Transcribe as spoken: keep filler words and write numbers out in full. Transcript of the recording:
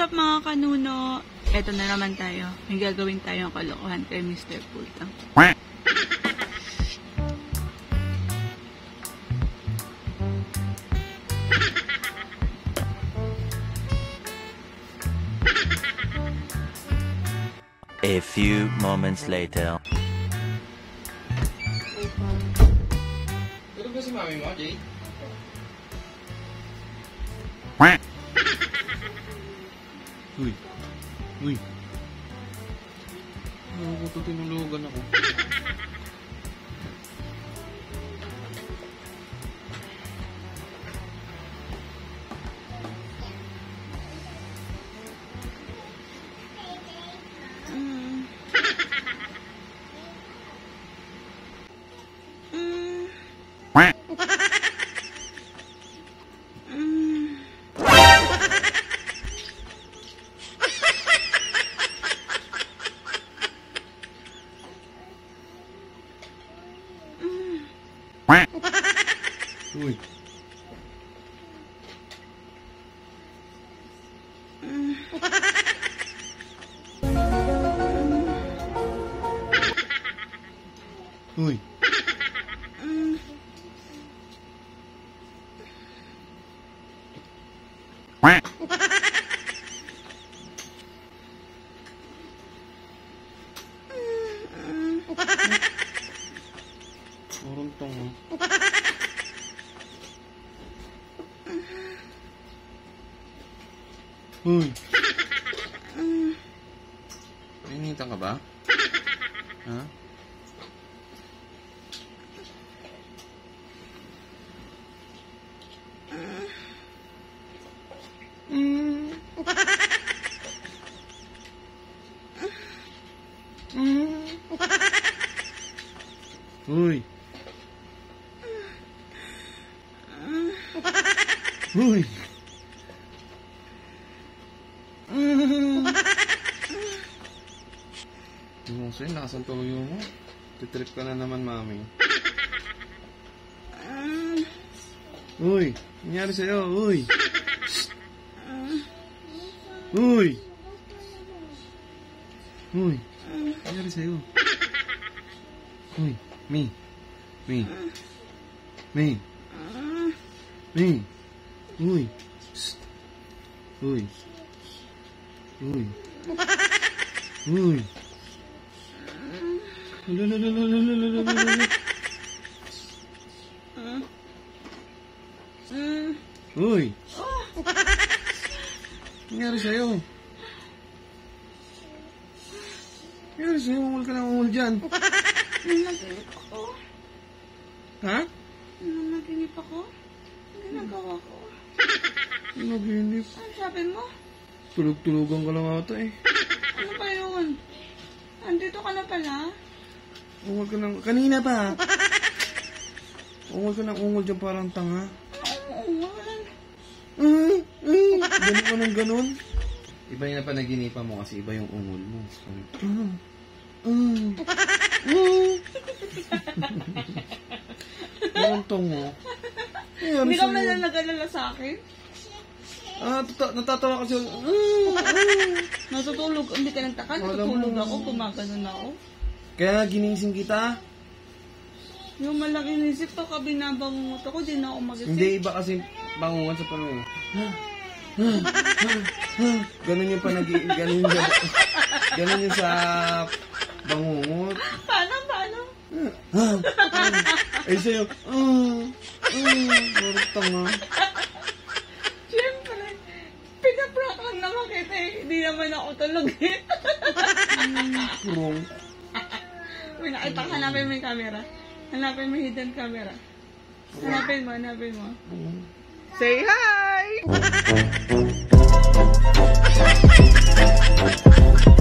What's up mga kanuno? Eto na naman tayo. May gagawin tayong kalokohan kay Mister Pultang. A few moments later. Tulog ba si mami mo, Jay? Uy. Uy. Ano ko ito tinulugan ako? Uy. Uy. Muruntong mo. Uy. Nainitan ka ba? Ha? Mm. Mm. Uy. Uy. Yung sa'yo, lakas ang tuyo mo. Titrip ka na naman, mami. Uy, nangyari sa'yo, uy. Uy. Uy, nangyari sa'yo. Uy, me. Me. Me. Me. Uy. Uy. Uy. Uy. Lulululululululululul. Uy. Nangyari sa'yo? Nangyari sa'yo? Umul ka na umul dyan. Nanaginip ako. Ha? Nanaginip ako? Ang ginagawa ko. Nanaginip? Ano sabi mo? Tulog-tulugan ka lang ata eh. Ano ba yun? Andito ka na pala? Ungol ka ng... Kanina pa. Ungol ka ng ungol dyan parang tanga. Uungulan. Mm, mm. Ganun ka ng ganun. Iba yung napanaginipan mo kasi iba yung ungol mo. Mm, mm, mm. Parang tungo. Hindi ka man lang nag-alala sa akin? Ah, natatawa kasi. Mm, mm. Natutulog. Hindi ka nagtaka. Natutulog ako. Gumaganon ako. Kaya ginising kita. Yung malaki nisip to, kabinabangungot ako, di na ako mag-isip. Hindi, iba kasi bangungan sa panahon. Ganun yung panagi... Ganun yung... Ganun yung sa bangungot. Paano, paano? Ay, sa'yo. Mm, mm, marang tanga. Siyempre, pinaprank lang naman kita eh. Hindi naman ako tulog eh. Kurong. Uy, nakita, hanapin mo yung camera. Hanapin mo yung hidden camera. Hanapin mo, hanapin mo. Say hi!